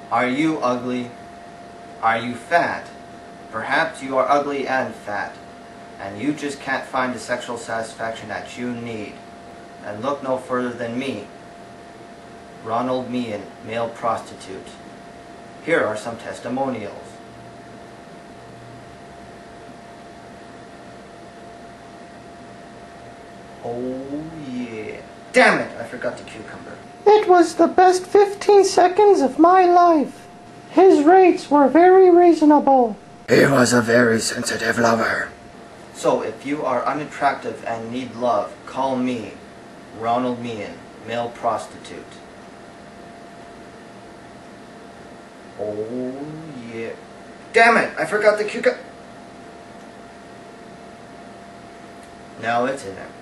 Are you ugly? Are you fat? Perhaps you are ugly and fat, and you just can't find the sexual satisfaction that you need. And look no further than me, Ronald Mein, male prostitute. Here are some testimonials. Oh yeah. Damn it, I forgot the cucumber. It was the best 15 seconds of my life. His rates were very reasonable. He was a very sensitive lover. So if you are unattractive and need love, call me, Ronald Mein, male prostitute. Oh yeah. Damn it, I forgot the cucumber. No, it's in there.